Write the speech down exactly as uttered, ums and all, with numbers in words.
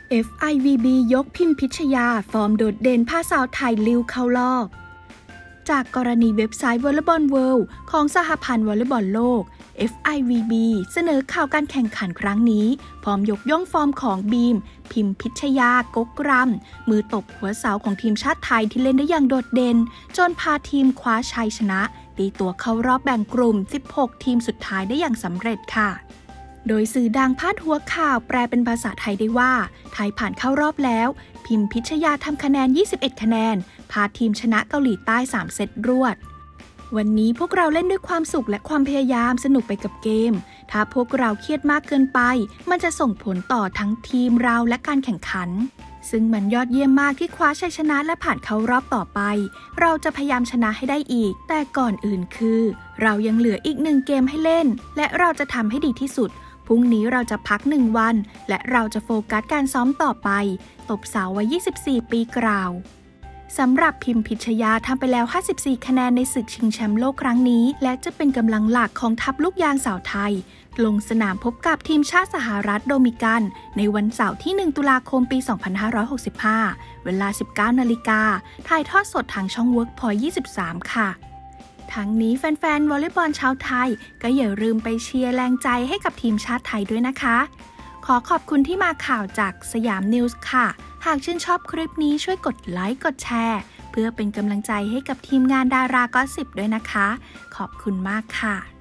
เอฟ ไอ วี บี ยกพิมพิชยาฟอร์มโดดเด่นพาสาวไทยลิ้วเข้ารอบจากกรณีเว็บไซต์ Volleyball World ของสหพันธ์วอลเลย์บอลโลก เอฟ ไอ วี บี เสนอข่าวการแข่งขันครั้งนี้พร้อมยกย่องฟอร์มของบีมพิมพิชยากกรำมือตบหัวเสาของทีมชาติไทยที่เล่นได้อย่างโดดเด่นจนพาทีมคว้าชัยชนะตีตัวเข้ารอบแบ่งกลุ่มสิบหกทีมสุดท้ายได้อย่างสำเร็จค่ะโดยสื่อดังพาดหัวข่าวแปลเป็นภาษาไทยได้ว่าไทยผ่านเข้ารอบแล้วพิมพิชยาทำคะแนนยี่สิบเอ็ดคะแนนพาทีมชนะเกาหลีใต้สามเซตรวดวันนี้พวกเราเล่นด้วยความสุขและความพยายามสนุกไปกับเกมถ้าพวกเราเครียดมากเกินไปมันจะส่งผลต่อทั้งทีมเราและการแข่งขันซึ่งมันยอดเยี่ยมมากที่คว้าชัยชนะและผ่านเข้ารอบต่อไปเราจะพยายามชนะให้ได้อีกแต่ก่อนอื่นคือเรายังเหลืออีกหนึ่งเกมให้เล่นและเราจะทำให้ดีที่สุดพรุ่งนี้เราจะพักหนึ่งวันและเราจะโฟกัสการซ้อมต่อไปตบสาววัยยี่สิบสี่ปีกล่าวสำหรับพิมพิชยาทำไปแล้วห้าสิบสี่คะแนนในศึกชิงแชมป์โลกครั้งนี้และจะเป็นกำลังหลักของทัพลูกยางสาวไทยลงสนามพบกับทีมชาติสหรัฐโดมิกันในวันเสาร์ที่หนึ่งตุลาคมปีสองพันห้าร้อยหกสิบห้าเวลา สิบเก้านาฬิกาถ่ายทอดสดทางช่อง Workpoint ยี่สิบสามค่ะทั้งนี้แฟนๆวอลเลย์บอลชาวไทยก็อย่าลืมไปเชียร์แรงใจให้กับทีมชาติไทยด้วยนะคะขอขอบคุณที่มาข่าวจากสยามนิวส์ค่ะหากชื่นชอบคลิปนี้ช่วยกดไลค์กดแชร์เพื่อเป็นกำลังใจให้กับทีมงานดารากอสซิปด้วยนะคะขอบคุณมากค่ะ